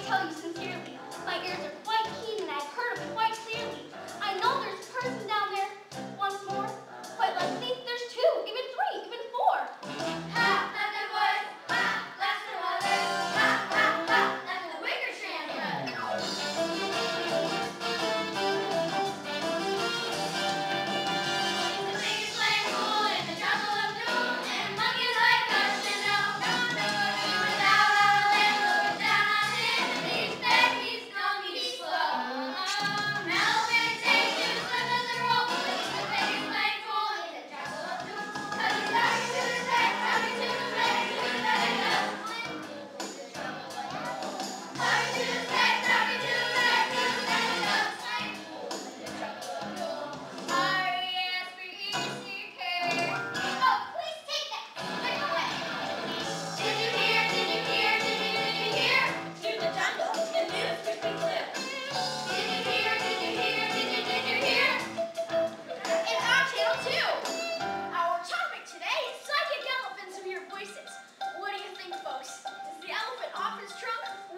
tell you sincerely, my ears are quite keen and I've heard him quite clearly. I know there's a person down there. Once more, quite let's think there's two, even three, even four. Ha, that's the voice. Ha, that's the mother. Ha, ha, ha, that's the Wickersham brother. He's the biggest playing fool in the jungle of doom, and monkeys like us to know. No, no, he was out on a limb, looking down on him, and he's big, he's strong, he's slow. Elephant takes you slim as a rope, but he's the biggest playing fool in the jungle of doom. 'Cause he's talking to the tech, talking to the man, who's the better than Talking to the tech, talking to the man, who's the better than R-E-S-P-E-C-K. Oh, please take that swing away. Did you hear? Did you hear? Did you hear? To the jungle, the news could be clear. Did you hear? Did you hear? Did you hear? It's on channel 2. Our topic today is psychic elephants and your voices. What do you think, folks? Is the elephant off his trunk